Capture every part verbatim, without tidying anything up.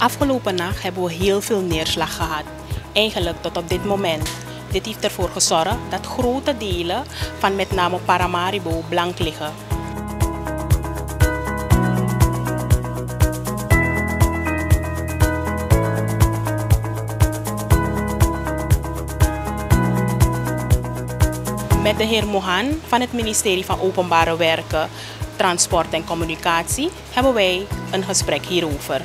Afgelopen nacht hebben we heel veel neerslag gehad. Eigenlijk tot op dit moment. Dit heeft ervoor gezorgd dat grote delen van met name Paramaribo blank liggen. Met de heer Mohan van het ministerie van Openbare Werken, Transport en Communicatie hebben wij een gesprek hierover.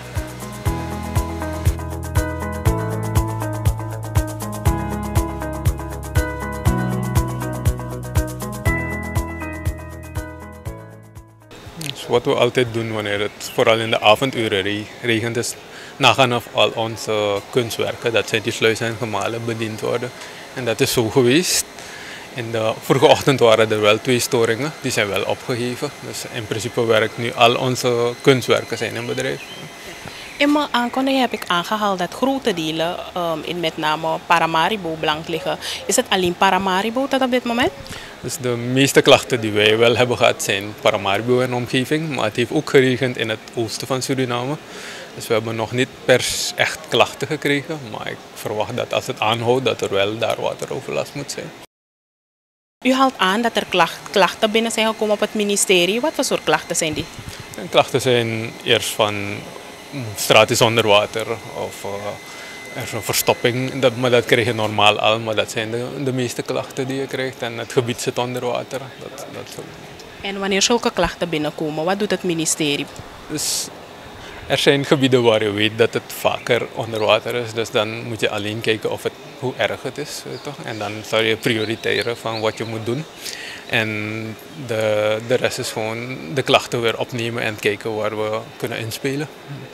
Dus wat we altijd doen wanneer het vooral in de avonduren regent is nagaan of al onze kunstwerken, dat zijn die sluizen en gemalen, bediend worden. En dat is zo geweest. In de vorige ochtend waren er wel twee storingen, die zijn wel opgeheven. Dus in principe werkt nu al onze kunstwerken zijn in bedrijf. In mijn aankondiging heb ik aangehaald dat grote delen um, in met name Paramaribo blank liggen. Is het alleen Paramaribo tot op dit moment? Dus de meeste klachten die wij wel hebben gehad zijn Paramaribo en omgeving, maar het heeft ook geregend in het oosten van Suriname. Dus we hebben nog niet pers echt klachten gekregen, maar ik verwacht dat als het aanhoudt dat er wel daar wateroverlast moet zijn. U haalt aan dat er klachten binnen zijn gekomen op het ministerie. Wat voor soort klachten zijn die? En klachten zijn eerst van straat is onder water of uh, er is een verstopping, dat, maar dat krijg je normaal al, maar dat zijn de, de meeste klachten die je krijgt en het gebied zit onder water. Dat, dat... En wanneer zulke klachten binnenkomen, wat doet het ministerie? Dus er zijn gebieden waar je weet dat het vaker onder water is, dus dan moet je alleen kijken of het, hoe erg het is. Toch? En dan zal je prioriteren van wat je moet doen. En de, de rest is gewoon de klachten weer opnemen en kijken waar we kunnen inspelen.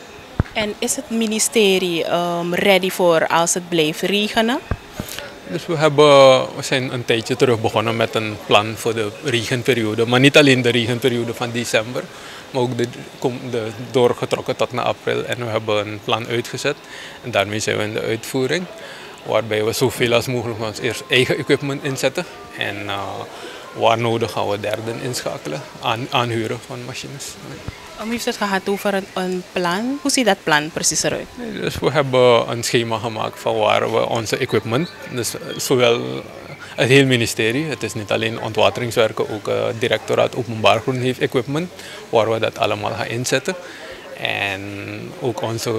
En is het ministerie um, ready voor als het blijft regenen? Dus we, hebben, we zijn een tijdje terug begonnen met een plan voor de regenperiode. Maar niet alleen de regenperiode van december, maar ook de, de doorgetrokken tot naar april. En we hebben een plan uitgezet en daarmee zijn we in de uitvoering. Waarbij we zoveel als mogelijk ons eerst eigen equipment inzetten. En uh, waar nodig gaan we derden inschakelen, aan, aanhuren van machines. U heeft het gehad over een, een plan. Hoe ziet dat plan precies eruit? Nee, dus we hebben een schema gemaakt van waar we onze equipment, dus zowel het hele ministerie, het is niet alleen ontwateringswerken, ook het directoraat Openbaar Groen heeft equipment, waar we dat allemaal gaan inzetten. En ook onze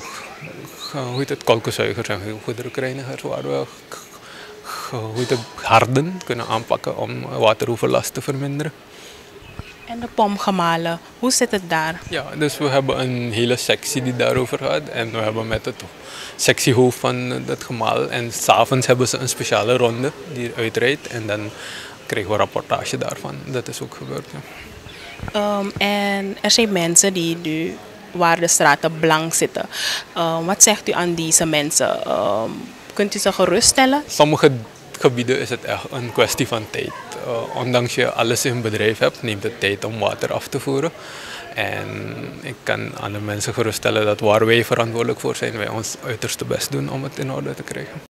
hoe heet het, kolkenzuigers en goederenreinigers, waar we hoe heet het, harden kunnen aanpakken om wateroverlast te verminderen. En de pomgemalen, hoe zit het daar? Ja, dus we hebben een hele sectie die daarover gaat en we hebben met het sectiehoofd van het gemaal en s'avonds hebben ze een speciale ronde die uitrijdt en dan krijgen we een rapportage daarvan. Dat is ook gebeurd. Ja. Um, en er zijn mensen die nu waar de straten blank zitten. Um, wat zegt u aan deze mensen? Um, kunt u ze geruststellen? Sommige gebieden is het echt een kwestie van tijd. Uh, ondanks je alles in bedrijf hebt, neemt het tijd om water af te voeren. En ik kan aan de mensen geruststellen dat waar wij verantwoordelijk voor zijn, wij ons uiterste best doen om het in orde te krijgen.